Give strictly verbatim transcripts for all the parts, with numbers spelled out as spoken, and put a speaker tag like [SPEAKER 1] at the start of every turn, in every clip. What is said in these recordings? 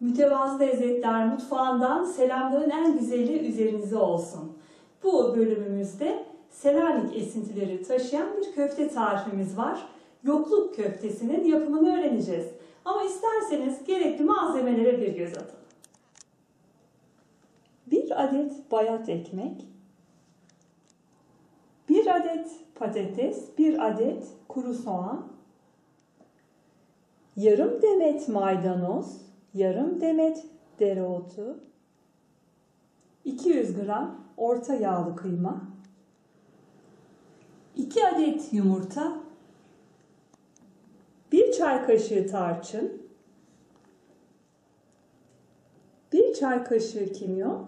[SPEAKER 1] Mütevazı Lezzetler Mutfağı'ndan selamların en güzeli üzerinize olsun. Bu bölümümüzde Selanik esintileri taşıyan bir köfte tarifimiz var. Yokluk köftesinin yapımını öğreneceğiz. Ama isterseniz gerekli malzemelere bir göz atalım. Bir adet bayat ekmek, bir adet patates, bir adet kuru soğan, yarım demet maydanoz, yarım demet dereotu, iki yüz gram orta yağlı kıyma, iki adet yumurta, bir çay kaşığı tarçın, bir çay kaşığı kimyon,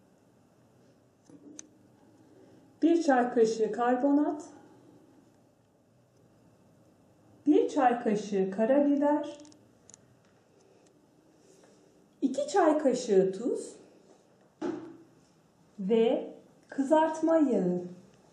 [SPEAKER 1] bir çay kaşığı karbonat, bir çay kaşığı karabiber, iki çay kaşığı tuz ve kızartma yağı.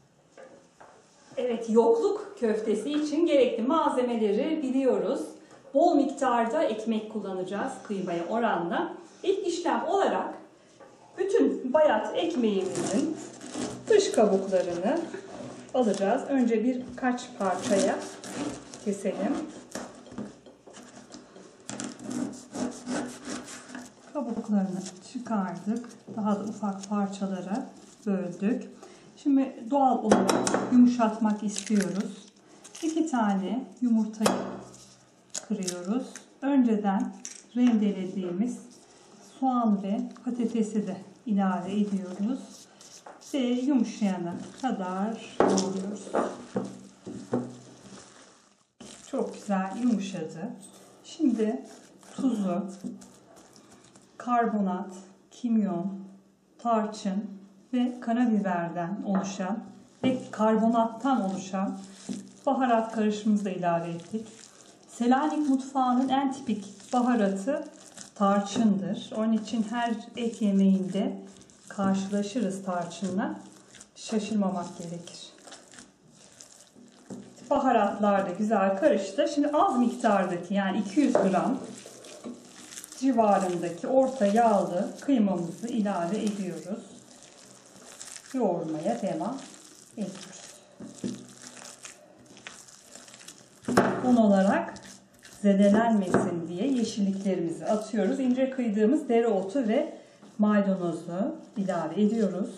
[SPEAKER 1] Evet, yokluk köftesi için gerekli malzemeleri biliyoruz. Bol miktarda ekmek kullanacağız kıymaya oranla. İlk işlem olarak bütün bayat ekmeğimizin dış kabuklarını alacağız. Önce birkaç parçaya keselim. Kabuklarını çıkardık. Daha da ufak parçalara böldük. Şimdi doğal olarak yumuşatmak istiyoruz. İki tane yumurtayı kırıyoruz. Önceden rendelediğimiz soğan ve patatesi de ilave ediyoruz. Ve yumuşayana kadar yoğuruyoruz. Çok güzel yumuşadı. Şimdi tuzu, karbonat, kimyon, tarçın ve karabiberden oluşan ve karbonattan oluşan baharat karışımımızı da ilave ettik. Selanik mutfağının en tipik baharatı tarçındır. Onun için her et yemeğinde karşılaşırız tarçınla. Şaşırmamak gerekir. Baharatlar da güzel karıştı. Şimdi az miktardaki, yani iki yüz gram civarındaki orta yağlı kıymamızı ilave ediyoruz. Yoğurmaya devam ediyoruz. Un olarak zedelenmesin diye yeşilliklerimizi atıyoruz. İnce kıydığımız dereotu ve maydanozu ilave ediyoruz.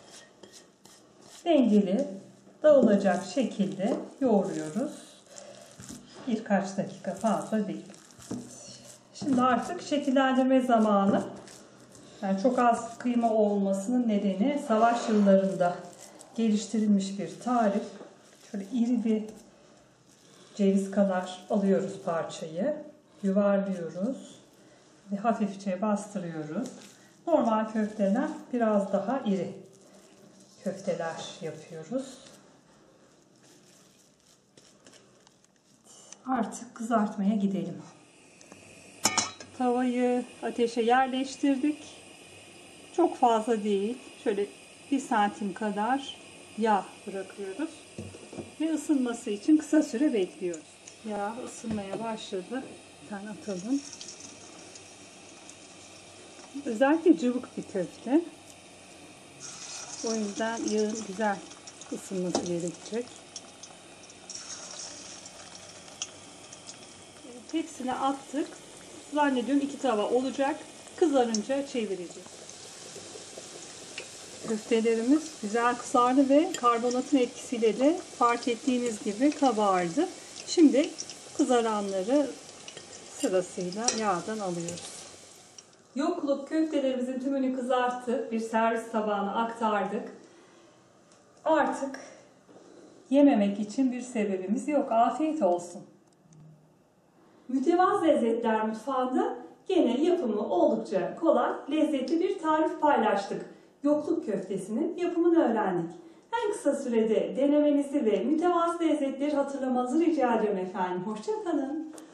[SPEAKER 1] Dengeli dağılacak şekilde yoğuruyoruz. Birkaç dakika fazla değil. Şimdi artık şekillendirme zamanı. Yani çok az kıyma olmasının nedeni savaş yıllarında geliştirilmiş bir tarif. Şöyle iri bir ceviz kadar alıyoruz parçayı. Yuvarlıyoruz ve hafifçe bastırıyoruz. Normal köfteler biraz daha iri köfteler yapıyoruz. Artık kızartmaya gidelim. Tavayı ateşe yerleştirdik. Çok fazla değil. Şöyle bir santim kadar yağ bırakıyoruz. Ve ısınması için kısa süre bekliyoruz. Yağ ısınmaya başladı. Bir tane atalım. Özellikle cıvık bir köfte. O yüzden yağın güzel ısınması gerekecek. Hepsini attık. Zannediyorum iki tava olacak. Kızarınca çevireceğiz. Köftelerimiz güzel kızardı ve karbonatın etkisiyle de fark ettiğiniz gibi kabardı. Şimdi kızaranları sırasıyla yağdan alıyoruz. Yokluk köftelerimizin tümünü kızarttık. Bir servis tabağına aktardık. Artık yememek için bir sebebimiz yok. Afiyet olsun. Mütevazı Lezzetler Mutfağı'nda gene yapımı oldukça kolay, lezzetli bir tarif paylaştık. Yokluk köftesinin yapımını öğrendik. En kısa sürede denemenizi ve mütevazı lezzetleri hatırlamanızı rica ediyorum efendim. Hoşça kalın.